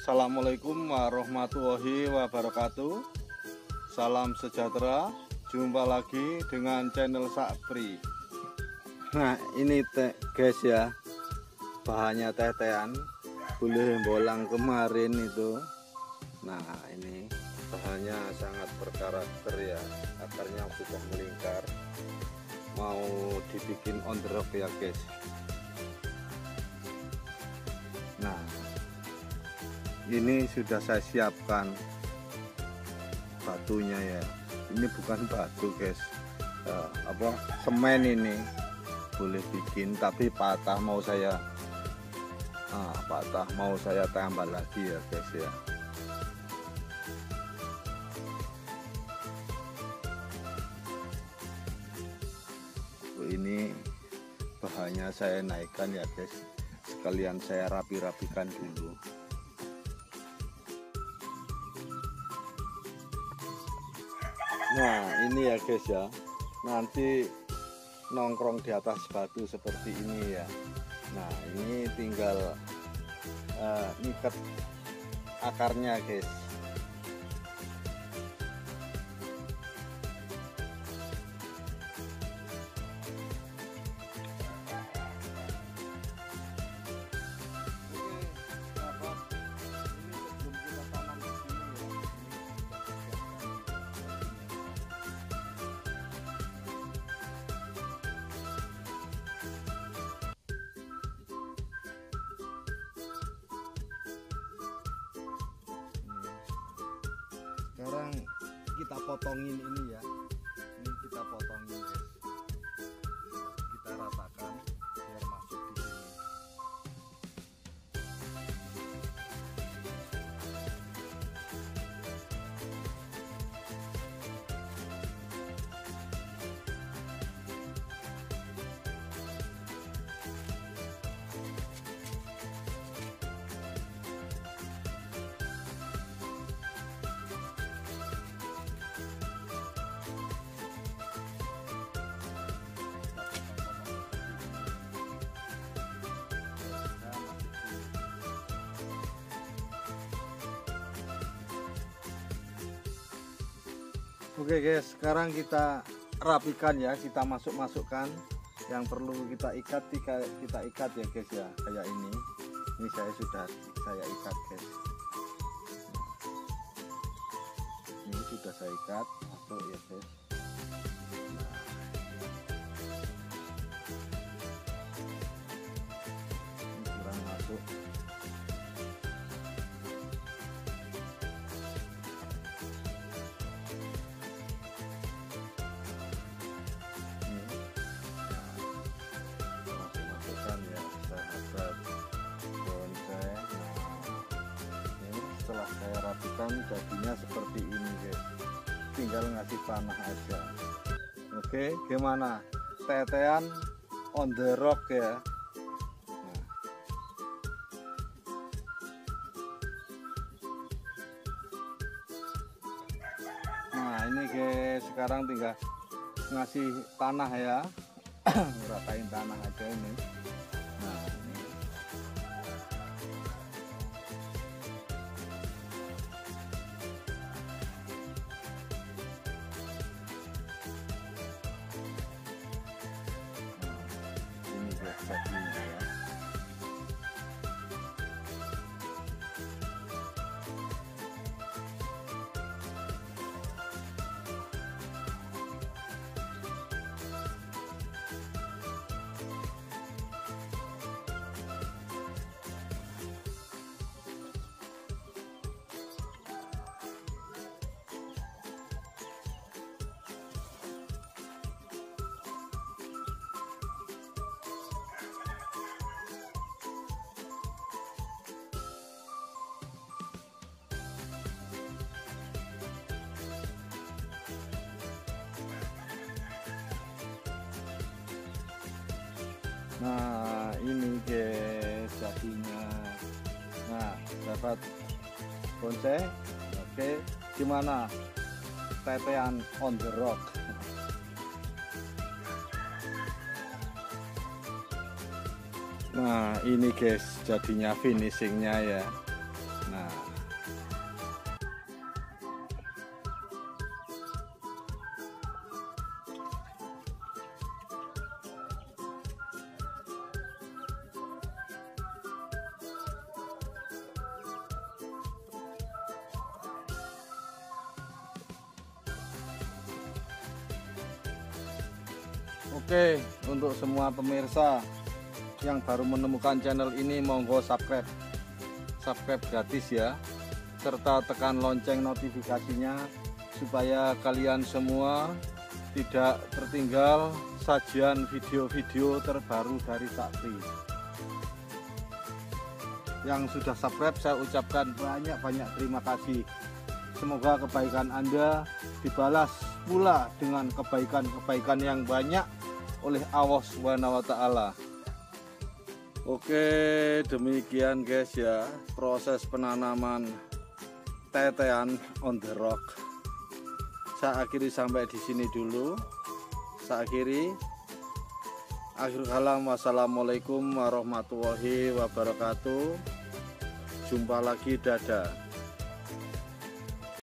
Assalamualaikum warahmatullahi wabarakatuh. Salam sejahtera. Jumpa lagi dengan channel Sakpri. Nah ini guys ya, bahannya tetean, boleh bolang kemarin itu. Nah ini bahannya sangat berkarakter ya, akarnya sudah melingkar, mau dibikin on the rock ya guys. Nah ini sudah saya siapkan batunya ya. Ini bukan batu guys, semen ini boleh bikin, tapi patah mau saya tambah lagi ya guys ya. Ini bahannya saya naikkan ya guys, sekalian saya rapi-rapikan dulu. Nah ini ya guys ya, nanti nongkrong di atas batu seperti ini ya. Nah ini tinggal ngikat akarnya guys. Sekarang kita potongin ini ya, ini kita potongin guys, kita ratakan biar masuk di sini. Oke guys, sekarang kita rapikan ya, kita masukkan yang perlu kita ikat ya guys ya, kayak ini. Ini saya ikat guys. Ini sudah saya ikat, masuk ya guys. Ini kurang masuk. Setelah saya rapikan jadinya seperti ini guys, tinggal ngasih panah aja. Oke, gimana tetean on the rock ya. Nah ini guys, sekarang tinggal ngasih tanah ya. Ngeratain tanah aja ini. Nah ini. Jadinya ya. Nah ini guys jadinya. Nah dapat bonsai. Oke, gimana tetean on the rock. Nah ini guys jadinya finishingnya ya. Nah Oke, untuk semua pemirsa yang baru menemukan channel ini, monggo subscribe gratis ya, serta tekan lonceng notifikasinya supaya kalian semua tidak tertinggal sajian video-video terbaru dari Sakti. Yang sudah subscribe saya ucapkan banyak-banyak terima kasih. Semoga kebaikan Anda dibalas pula dengan kebaikan-kebaikan yang banyak oleh Allah Subhanahu wa Ta'ala. Oke, demikian guys ya, proses penanaman tetean on the rock. Saya akhiri sampai di sini dulu. Saya akhiri. Akhirul kalam, wassalamualaikum warahmatullahi wabarakatuh. Jumpa lagi, dadah.